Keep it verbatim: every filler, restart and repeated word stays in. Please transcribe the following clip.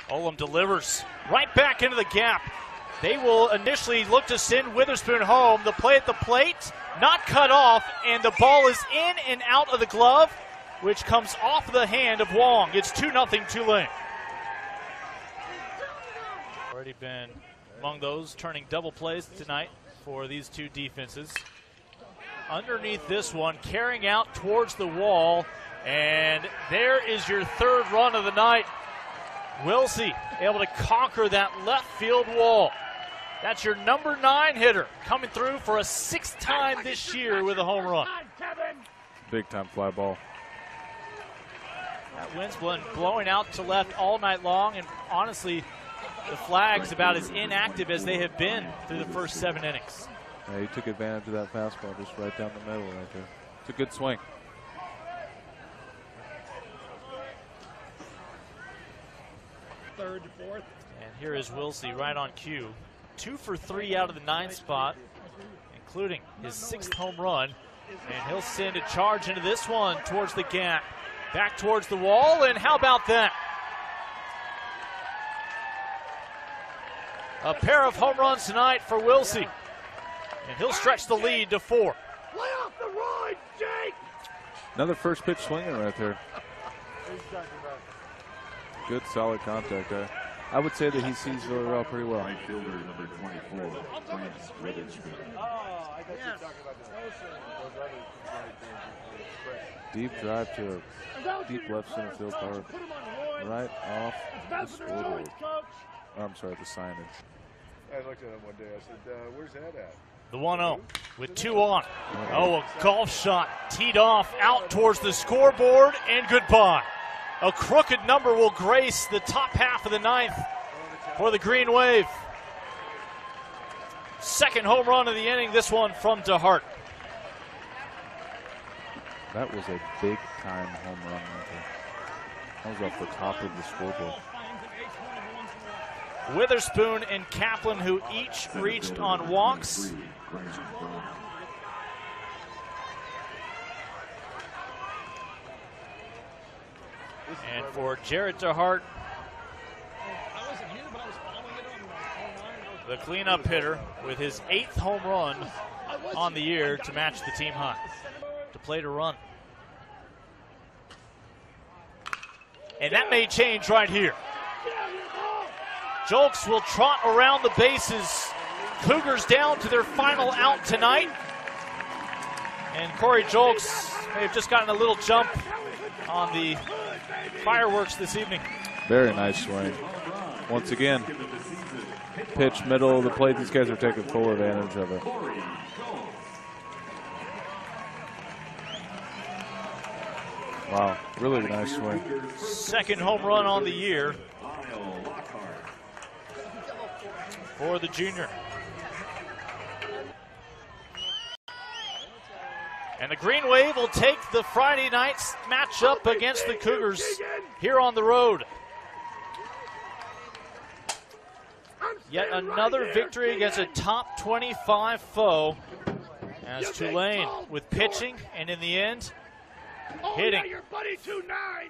Olam delivers right back into the gap. They will initially look to send Witherspoon home. The play at the plate, not cut off, and the ball is in and out of the glove, which comes off the hand of Wong. It's two nothing Tulane. Already been among those turning double plays tonight for these two defenses. Underneath this one, carrying out towards the wall, and there is your third run of the night. Willsey able to conquer that left field wall. That's your number nine hitter coming through for a sixth time this year with a home run. Big time fly ball. That wind's been blowing out to left all night long, and honestly, the flag's about as inactive as they have been through the first seven innings. Yeah, he took advantage of that fastball just right down the middle right there. It's a good swing. Third to fourth. And here is Willsey right on cue. Two for three out of the ninth spot, including his sixth home run. And he'll send a charge into this one towards the gap. Back towards the wall, and how about that? A pair of home runs tonight for Willsey. And he'll stretch the lead to four. Lay off the ride, Jake! Another first pitch swinging right there. Good solid contact there. I would say that he sees Villarreal pretty well. Right fielder number twenty-four, Lance Witherspoon. Deep drive to a deep left center field power. Right off the scoreboard. Oh, I'm sorry, the signage. I looked at him one day. I said, uh, where's that at? The one oh with two on. Oh, a golf shot teed off out towards the scoreboard, and goodbye. A crooked number will grace the top half of the ninth for the Green Wave. Second home run of the inning, this one from DeHart. That was a big time home run right there. That was off the top of the scoreboard. Witherspoon and Kaplan, who each reached on walks. And for Jarret DeHart, the cleanup hitter with his eighth home run on the year to match the team high. To play to run. And that may change right here. Jolks will trot around the bases. Cougars down to their final out tonight. And Corey Jolks may have just gotten a little jump on the fireworks this evening. Very nice swing. Once again, pitch middle of the plate. These guys are taking full advantage of it. Wow, really nice swing. Second home run on the year for the junior. And the Green Wave will take the Friday night's matchup against the Cougars here on the road. Yet another victory against a top twenty-five foe, as Tulane with pitching and in the end hitting